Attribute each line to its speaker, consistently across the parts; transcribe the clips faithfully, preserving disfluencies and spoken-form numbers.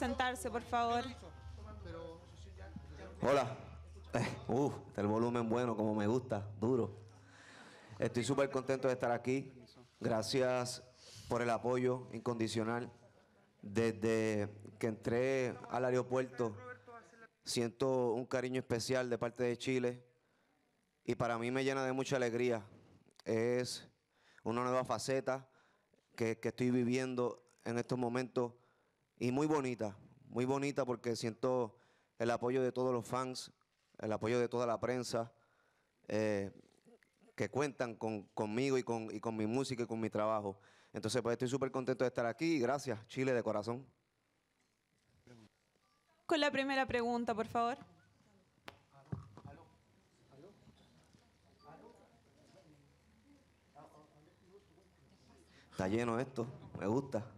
Speaker 1: sentarse, por favor.
Speaker 2: Hola. Eh, uh, está el volumen bueno, como me gusta, duro. Estoy súper contento de estar aquí. Gracias por el apoyo incondicional. Desde que entré al aeropuerto, siento un cariño especial de parte de Chile y para mí me llena de mucha alegría. Es una nueva faceta que, que estoy viviendo en estos momentos y muy bonita, muy bonita porque siento el apoyo de todos los fans, el apoyo de toda la prensa, eh, que cuentan con, conmigo y con, y con mi música y con mi trabajo. Entonces, pues estoy súper contento de estar aquí y gracias, Chile, de corazón.
Speaker 1: Con la primera pregunta, por favor.
Speaker 2: Está lleno esto, me gusta.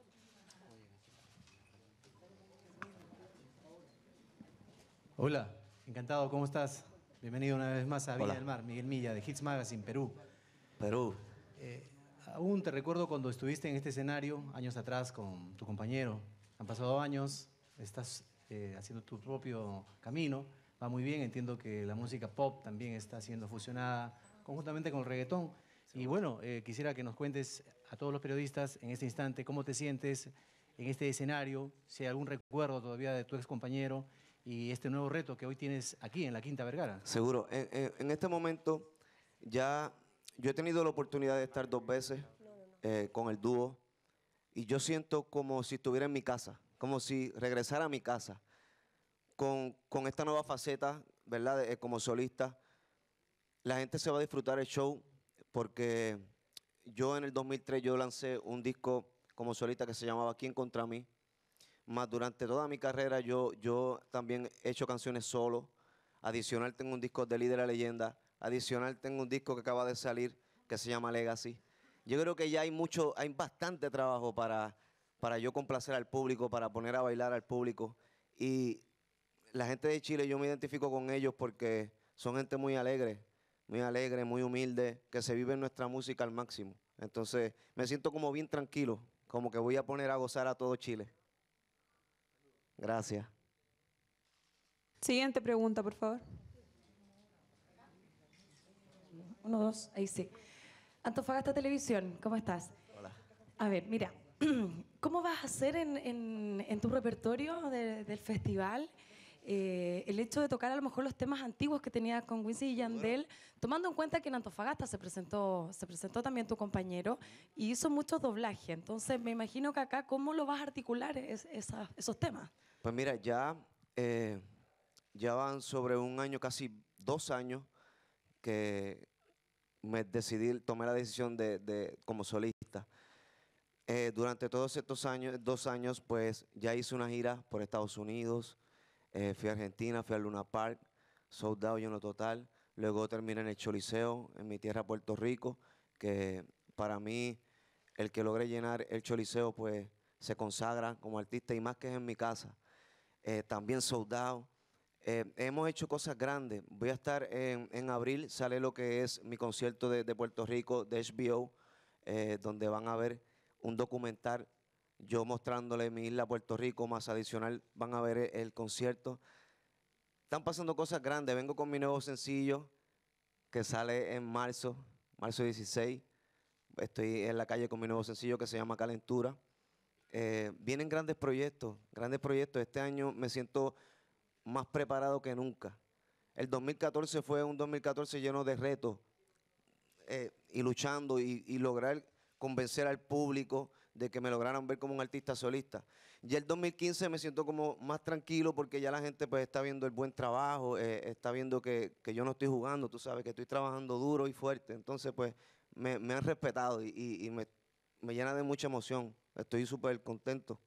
Speaker 3: Hola, encantado, ¿cómo estás? Bienvenido una vez más a Viña
Speaker 2: Hola.
Speaker 3: del Mar, Miguel Milla, de Hits Magazine, Perú.
Speaker 2: Perú.
Speaker 3: Eh, aún te recuerdo cuando estuviste en este escenario, años atrás, con tu compañero. Han pasado años, estás eh, haciendo tu propio camino, va muy bien, entiendo que la música pop también está siendo fusionada conjuntamente con el reggaetón. Y bueno, eh, quisiera que nos cuentes a todos los periodistas en este instante cómo te sientes en este escenario, si hay algún recuerdo todavía de tu ex compañero y este nuevo reto que hoy tienes aquí en la Quinta Vergara.
Speaker 2: Seguro. En, en- en este momento ya yo he tenido la oportunidad de estar dos veces eh, con el dúo y yo siento como si estuviera en mi casa, como si regresara a mi casa con, con esta nueva faceta, ¿verdad? De- eh, como solista. La gente se va a disfrutar el show porque yo en el dos mil tres yo lancé un disco como solista que se llamaba ¿Quién contra mí? Más durante toda mi carrera yo, yo también he hecho canciones solo. Adicional tengo un disco de Líder a Leyenda. Adicional tengo un disco que acaba de salir que se llama Legacy. Yo creo que ya hay mucho, hay bastante trabajo para, para yo complacer al público, para poner a bailar al público. Y la gente de Chile yo me identifico con ellos porque son gente muy alegre, muy alegre, muy humilde, que se vive nuestra música al máximo. Entonces me siento como bien tranquilo, como que voy a poner a gozar a todo Chile. Gracias.
Speaker 1: Siguiente pregunta, por favor.
Speaker 4: Uno, dos, ahí sí. Antofagasta Televisión, ¿cómo estás?
Speaker 2: Hola.
Speaker 4: A ver, mira, ¿cómo vas a hacer en, en- en tu repertorio de- del festival eh, el hecho de tocar a lo mejor los temas antiguos que tenías con Wisin y Yandel, tomando en cuenta que en Antofagasta se presentó, se presentó también tu compañero y hizo muchos doblajes? Entonces me imagino que acá, ¿cómo lo vas a articular es- esa- esos temas?
Speaker 2: Pues mira, ya, eh, ya van sobre un año, casi dos años, que me decidí, tomé la decisión de, de como solista. Eh, durante todos estos años, dos años, pues ya hice una gira por Estados Unidos, eh, fui a Argentina, fui a Luna Park, sold out, lleno total. Luego terminé en el Choliseo, en mi tierra, Puerto Rico, que para mí, el que logre llenar el Choliseo, pues se consagra como artista y más que es en mi casa. Eh, también sold out. Eh, hemos hecho cosas grandes. Voy a estar en, en abril, sale lo que es mi concierto de, de Puerto Rico, de H B O, eh, donde van a ver un documental, yo mostrándole mi isla Puerto Rico, más adicional van a ver el, el concierto. Están pasando cosas grandes. Vengo con mi nuevo sencillo que sale en marzo, marzo dieciséis. Estoy en la calle con mi nuevo sencillo que se llama Calentura. Eh, vienen grandes proyectos, grandes proyectos. Este año me siento más preparado que nunca. El dos mil catorce fue un dos mil catorce lleno de retos eh, y luchando y, y lograr convencer al público de que me lograran ver como un artista solista. Y el dos mil quince me siento como más tranquilo porque ya la gente pues está viendo el buen trabajo, eh, está viendo que, que yo no estoy jugando, tú sabes, que estoy trabajando duro y fuerte. Entonces pues me, me han respetado y, y- y me, me llena de mucha emoción. Estoy súper contento.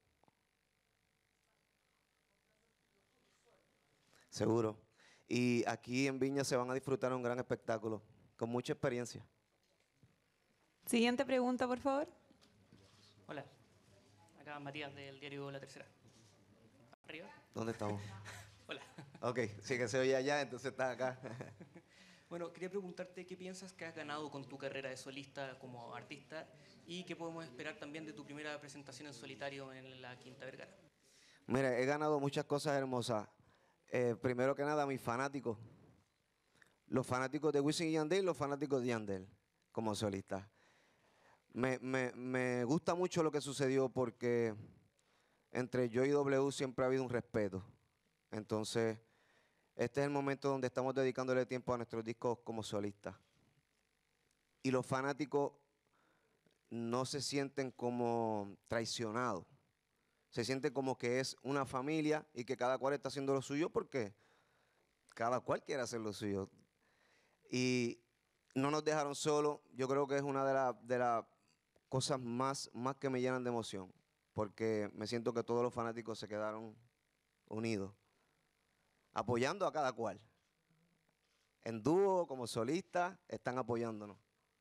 Speaker 2: Seguro. Y aquí en Viña se van a disfrutar un gran espectáculo, con mucha experiencia.
Speaker 1: Siguiente pregunta, por favor.
Speaker 5: Hola, acá Matías del diario La Tercera. Arriba.
Speaker 2: ¿Dónde estamos?
Speaker 5: Hola.
Speaker 2: Ok, sí que se oye allá, entonces está acá.
Speaker 5: Bueno, quería preguntarte qué piensas que has ganado con tu carrera de solista como artista y qué podemos esperar también de tu primera presentación en solitario en la Quinta Vergara.
Speaker 2: Mira, he ganado muchas cosas hermosas. Eh, primero que nada, mis fanáticos. Los fanáticos de Wisin y Yandel y los fanáticos de Yandel como solista. Me, me, me gusta mucho lo que sucedió porque entre yo y W siempre ha habido un respeto. Entonces, este es el momento donde estamos dedicándole tiempo a nuestros discos como solistas. Y los fanáticos no se sienten como traicionados. Se sienten como que es una familia y que cada cual está haciendo lo suyo porque cada cual quiere hacer lo suyo. Y no nos dejaron solos. Yo creo que es una de las de las cosas más, más que me llenan de emoción, porque me siento que todos los fanáticos se quedaron unidos, apoyando a cada cual. En dúo, como solista, están apoyándonos.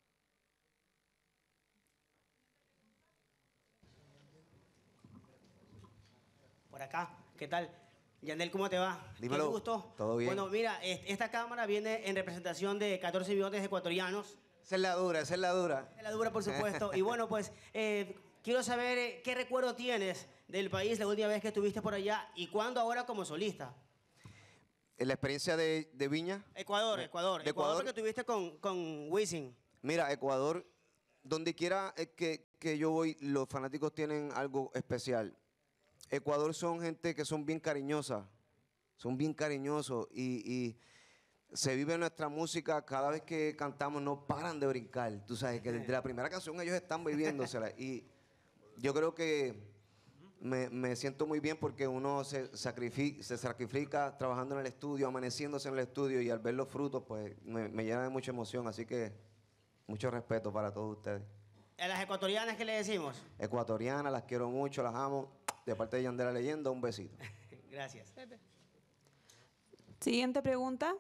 Speaker 6: Por acá, ¿qué tal? Yandel, ¿cómo te va?
Speaker 2: Dímelo.
Speaker 6: ¿Qué te gustó?
Speaker 2: Todo bien.
Speaker 6: Bueno, mira, est- esta cámara viene en representación de catorce millones de ecuatorianos.
Speaker 2: Esa es la dura, esa es la dura.
Speaker 6: De la dura, por supuesto. Y bueno, pues, eh, quiero saber eh, qué recuerdo tienes del país la última vez que estuviste por allá y cuándo ahora como solista.
Speaker 2: La experiencia de, de Viña.
Speaker 6: Ecuador, Ecuador.
Speaker 2: De
Speaker 6: Ecuador
Speaker 2: Ecuador.
Speaker 6: porque estuviste con, con Wisin.
Speaker 2: Mira, Ecuador, donde quiera eh, que, que yo voy, los fanáticos tienen algo especial. Ecuador son gente que son bien cariñosas, son bien cariñosos y, y se vive nuestra música, cada vez que cantamos no paran de brincar. Tú sabes que desde la primera canción ellos están viviéndosela y yo creo que me, me siento muy bien porque uno se sacrifica, se sacrifica trabajando en el estudio, amaneciéndose en el estudio y al ver los frutos pues me, me llena de mucha emoción, así que mucho respeto para todos ustedes.
Speaker 6: A las ecuatorianas, ¿qué le decimos?
Speaker 2: Ecuatorianas, las quiero mucho, las amo. De parte de Yandel La Leyenda, un besito.
Speaker 6: Gracias.
Speaker 1: Siguiente pregunta.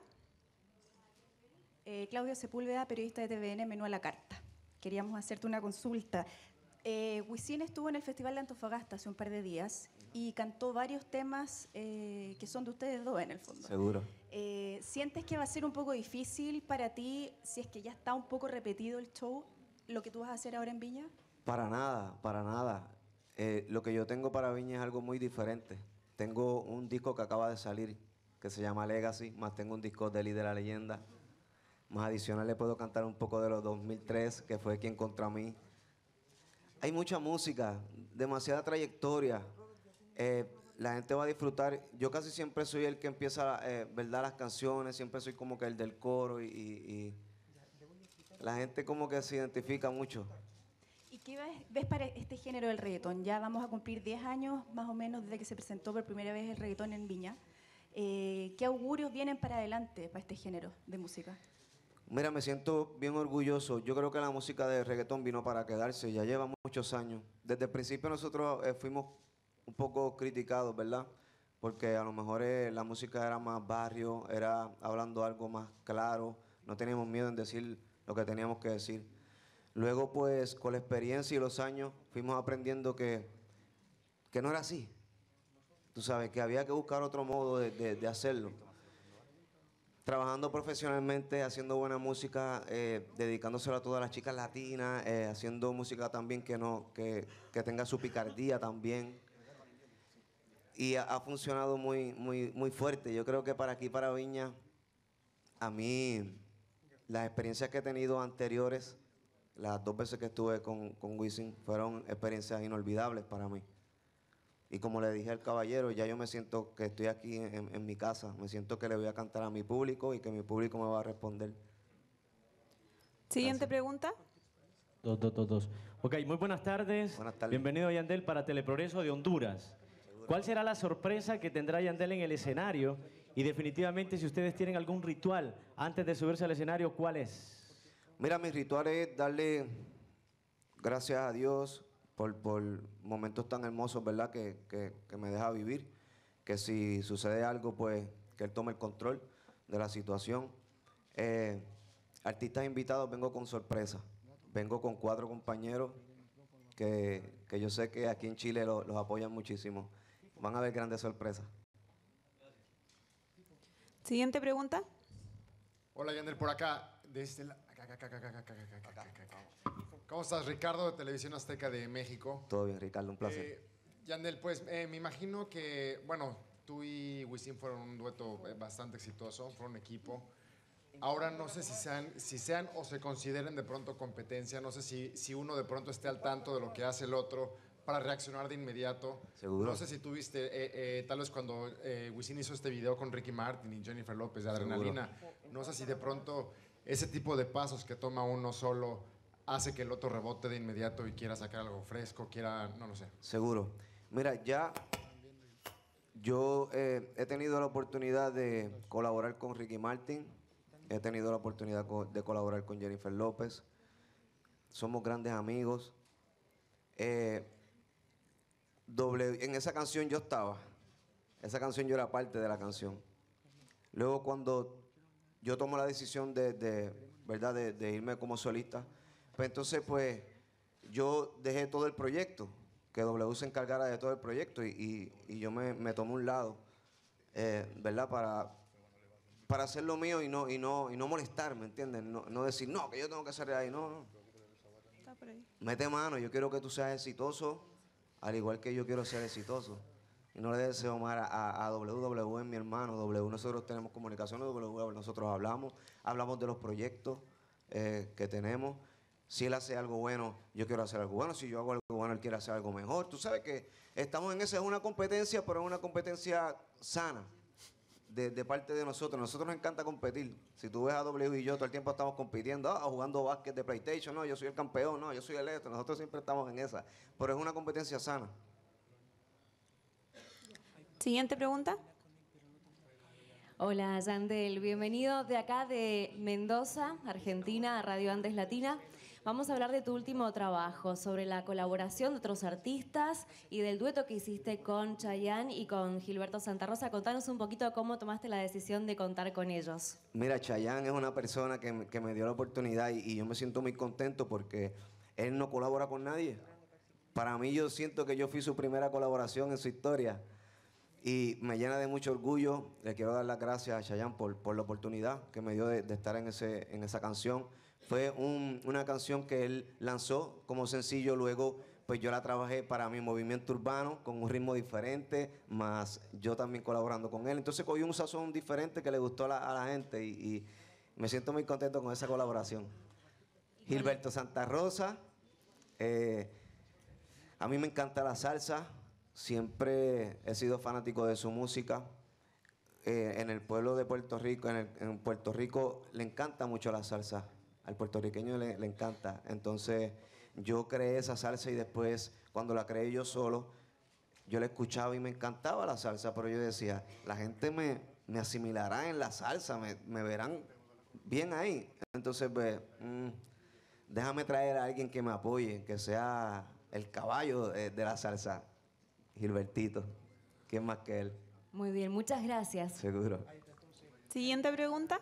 Speaker 7: Eh, Claudio Sepúlveda, periodista de T V N, Menú a la Carta. Queríamos hacerte una consulta. Eh, Wisin estuvo en el Festival de Antofagasta hace un par de días y cantó varios temas eh, que son de ustedes dos en el fondo.
Speaker 2: Seguro.
Speaker 7: Eh, ¿Sientes que va a ser un poco difícil para ti, si es que ya está un poco repetido el show, lo que tú vas a hacer ahora en Viña?
Speaker 2: Para nada, para nada. Eh, lo que yo tengo para Viña es algo muy diferente. Tengo un disco que acaba de salir, que se llama Legacy, más tengo un disco de Líder La Leyenda. Más adicional le puedo cantar un poco de los dos mil tres, que fue Quien Contra Mí. Hay mucha música, demasiada trayectoria. Eh, la gente va a disfrutar. Yo casi siempre soy el que empieza, eh, ¿verdad?, las canciones, siempre soy como que el del coro y, y, y la gente como que se identifica mucho.
Speaker 7: ¿Y qué ves, ves para este género del reggaetón? Ya vamos a cumplir diez años más o menos desde que se presentó por primera vez el reggaetón en Viña. Eh, ¿Qué augurios vienen para adelante para este género de música?
Speaker 2: Mira, me siento bien orgulloso. Yo creo que la música de reggaetón vino para quedarse, ya lleva muchos años. Desde el principio nosotros eh, fuimos un poco criticados, ¿verdad? Porque a lo mejor eh, la música era más barrio, era hablando algo más claro, no teníamos miedo en decir lo que teníamos que decir. Luego, pues, con la experiencia y los años, fuimos aprendiendo que, que no era así. Tú sabes, que había que buscar otro modo de, de, de hacerlo. Trabajando profesionalmente, haciendo buena música, eh, dedicándosela a todas las chicas latinas, eh, haciendo música también que, no, que, que tenga su picardía también. Y ha, ha funcionado muy, muy, muy fuerte. Yo creo que para aquí, para Viña, a mí, las experiencias que he tenido anteriores, las dos veces que estuve con, con Wisin, fueron experiencias inolvidables para mí. Y como le dije al caballero, ya yo me siento que estoy aquí en, en mi casa. Me siento que le voy a cantar a mi público y que mi público me va a responder.
Speaker 1: Siguiente
Speaker 2: Gracias.
Speaker 1: pregunta.
Speaker 8: Dos, dos, dos, dos. Ok, muy buenas tardes.
Speaker 2: Buenas tardes.
Speaker 8: Bienvenido Yandel para Teleprogreso de Honduras. ¿Cuál será la sorpresa que tendrá Yandel en el escenario? Y definitivamente, si ustedes tienen algún ritual antes de subirse al escenario, ¿cuál es?
Speaker 2: Mira, mi ritual es darle gracias a Dios por, por momentos tan hermosos, ¿verdad?, que, que, que me deja vivir. Que si sucede algo, pues, que Él tome el control de la situación. Eh, artistas invitados, vengo con sorpresa. Vengo con cuatro compañeros que, que yo sé que aquí en Chile lo- los apoyan muchísimo. Van a ver grandes sorpresas.
Speaker 1: Siguiente pregunta.
Speaker 9: Hola, Yandel, por acá. Desde la... acá, acá, acá, acá, acá, acá, acá, acá, acá, acá. ¿Cómo estás, Ricardo, de Televisión Azteca de México?
Speaker 2: Todo bien, Ricardo, un placer.
Speaker 9: Eh, Yandel, pues eh, me imagino que, bueno, tú y Wisin fueron un dueto eh, bastante exitoso, fueron un equipo. Ahora no sé si sean, si sean o se consideren de pronto competencia, no sé si, si uno de pronto esté al tanto de lo que hace el otro para reaccionar de inmediato.
Speaker 2: Seguro.
Speaker 9: No sé si tuviste, eh, eh, tal vez cuando eh, Wisin hizo este video con Ricky Martin y Jennifer López de Adrenalina, no sé si de pronto ese tipo de pasos que toma uno solo hace que el otro rebote de inmediato y quiera sacar algo fresco, quiera, no lo sé.
Speaker 2: Seguro. Mira, ya yo eh, he tenido la oportunidad de colaborar con Ricky Martin, he tenido la oportunidad co- de colaborar con Jennifer López, somos grandes amigos. Eh, doble, en esa canción yo estaba, esa canción yo era parte de la canción. Luego cuando yo tomo la decisión de, de, ¿verdad? de, de irme como solista, pues entonces pues yo dejé todo el proyecto, que W se encargara de todo el proyecto y, y, y yo me, me tomé un lado, eh, ¿verdad? Para, para hacer lo mío y no, y no, y no molestar, ¿me entiendes? No, no decir, no, que yo tengo que hacer de ahí, no, no.
Speaker 1: Está por ahí.
Speaker 2: Mete mano, yo quiero que tú seas exitoso, al igual que yo quiero ser exitoso. Y no le deseo mal a, a, a W, W es mi hermano, W nosotros tenemos comunicaciones, W nosotros hablamos, hablamos de los proyectos eh, que tenemos. Si él hace algo bueno, yo quiero hacer algo bueno. Si yo hago algo bueno, él quiere hacer algo mejor. Tú sabes que estamos en esa, es una competencia, pero es una competencia sana de, de parte de nosotros. Nosotros nos encanta competir. Si tú ves a W y yo, todo el tiempo estamos compitiendo, ah, jugando básquet de PlayStation, no, yo soy el campeón, no, yo soy el esto. Nosotros siempre estamos en esa. Pero es una competencia sana.
Speaker 1: Siguiente pregunta.
Speaker 10: Hola, Yandel. Bienvenido de acá de Mendoza, Argentina, a Radio Andes Latina. Vamos a hablar de tu último trabajo, sobre la colaboración de otros artistas y del dueto que hiciste con Chayanne y con Gilberto Santa Rosa. Contanos un poquito cómo tomaste la decisión de contar con ellos.
Speaker 2: Mira, Chayanne es una persona que, me- que me dio la oportunidad y, y yo me siento muy contento porque él no colabora con nadie. Para mí yo siento que yo fui su primera colaboración en su historia y me llena de mucho orgullo. Le quiero dar las gracias a Chayanne por, por la oportunidad que me dio de, de estar en, ese, en esa canción. Fue un- una canción que él lanzó como sencillo, luego pues yo la trabajé para mi movimiento urbano con un ritmo diferente, más yo también colaborando con él. Entonces cogí un sazón diferente que le gustó a la, a la gente y, y me siento muy contento con esa colaboración. Gilberto Santa Rosa, eh, a mí me encanta la salsa, siempre he sido fanático de su música. Eh, en el pueblo de Puerto Rico, en, el- en Puerto Rico le encanta mucho la salsa, al puertorriqueño le, le encanta. Entonces yo creé esa salsa y después cuando la creé yo solo, yo la escuchaba y me encantaba la salsa, pero yo decía, la gente me, me asimilará en la salsa, me, me verán bien ahí. Entonces, pues, mm, déjame traer a alguien que me apoye, que sea el caballo eh, de la salsa, Gilbertito. ¿Quién más que él?
Speaker 10: Muy bien, muchas gracias.
Speaker 2: Seguro.
Speaker 1: Siguiente pregunta.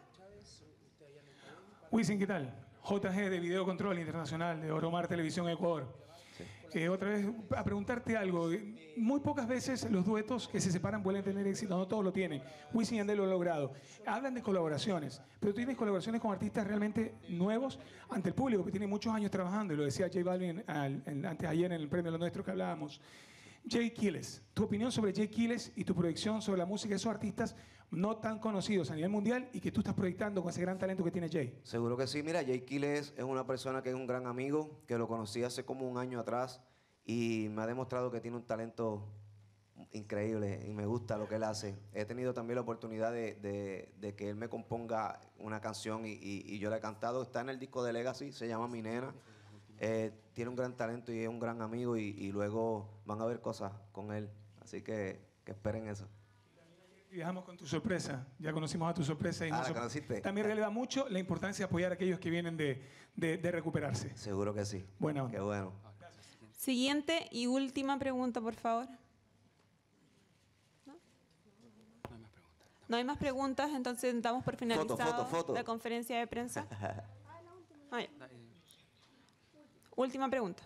Speaker 11: Wisin, ¿qué tal? J G de Video Control Internacional de Oromar Televisión Ecuador. Eh, otra vez, a preguntarte algo. Muy pocas veces los duetos que se separan pueden tener éxito, no todos lo tienen. Wisin y Yandel lo han logrado. Hablan de colaboraciones, pero tú tienes colaboraciones con artistas realmente nuevos ante el público, que tiene muchos años trabajando, y lo decía J Balvin al- en- antes ayer en el premio Lo Nuestro que hablábamos. Jay Quiles, tu opinión sobre Jay Quiles y tu proyección sobre la música de esos artistas no tan conocidos a nivel mundial y que tú estás proyectando con ese gran talento que tiene Jay.
Speaker 2: Seguro que sí. Mira, Jay Quiles es una persona que es un gran amigo, que lo conocí hace como un año atrás y me ha demostrado que tiene un talento increíble y me gusta lo que él hace. He tenido también la oportunidad de, de- de que él me componga una canción y, y- y yo la he cantado. Está en el disco de Legacy, se llama Mi Nena. Eh, tiene un gran talento y es un gran amigo y, y luego van a ver cosas con él. Así que, que esperen eso.
Speaker 11: Y dejamos con tu sorpresa. Ya conocimos a tu sorpresa. Y
Speaker 2: Ah,
Speaker 11: nos-
Speaker 2: ¿la conociste?
Speaker 11: También releva mucho la importancia de apoyar a aquellos que vienen de, de- de recuperarse.
Speaker 2: Seguro que sí.
Speaker 11: Bueno.
Speaker 2: Qué bueno.
Speaker 1: Siguiente y última pregunta, por favor. ¿No? No hay más preguntas, entonces damos por finalizado
Speaker 2: foto, foto.
Speaker 1: la conferencia de prensa. Ah, ya. Última pregunta.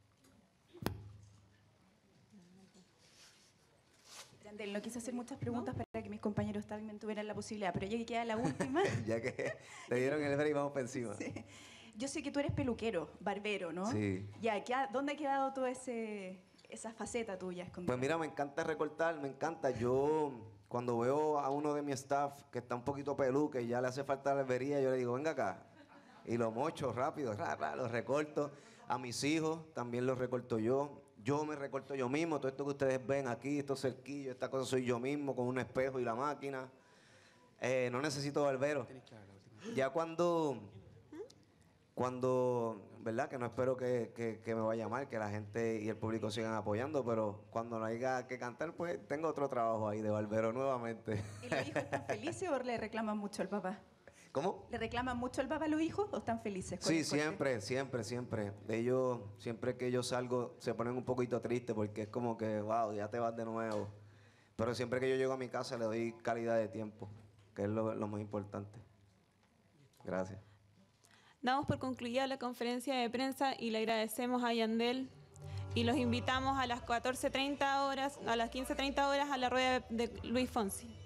Speaker 7: Yandel, no quise hacer muchas preguntas para que mis compañeros también tuvieran la posibilidad, pero ya que queda la última.
Speaker 2: Ya que te dieron el break, vamos para encima.
Speaker 7: Sí. Yo sé que tú eres peluquero, barbero, ¿no?
Speaker 2: Sí.
Speaker 7: Ya, ¿qué ha- ¿dónde ha quedado todo ese, esa faceta tuya escondida?
Speaker 2: Pues mira, me encanta recortar, me encanta. Yo cuando veo a uno de mi staff que está un poquito pelú, que ya le hace falta la albería, yo le digo, venga acá. Y lo mocho rápido, ra, ra, lo recorto. A mis hijos también los recorto yo. Yo me recorto yo mismo. Todo esto que ustedes ven aquí, estos cerquillos, esta cosa soy yo mismo con un espejo y la máquina. Eh, no necesito barbero. Ya cuando, cuando, ¿verdad? Que no espero que, que, que me vaya mal, que la gente y el público sigan apoyando, pero cuando no haya que cantar, pues tengo otro trabajo ahí de barbero nuevamente.
Speaker 7: ¿Y los hijos están felices o le reclaman mucho al papá?
Speaker 2: ¿Cómo?
Speaker 7: ¿Le reclaman mucho al papá a los hijos o están felices? con
Speaker 2: Sí,
Speaker 7: el corte?
Speaker 2: siempre, siempre, siempre. Ellos, siempre que yo salgo, se ponen un poquito tristes porque es como que, wow, ya te vas de nuevo. Pero siempre que yo llego a mi casa le doy calidad de tiempo, que es lo, lo más importante. Gracias.
Speaker 1: Damos por concluida la conferencia de prensa y le agradecemos a Yandel y los invitamos a las catorce treinta horas, a las quince treinta horas a la rueda de Luis Fonsi.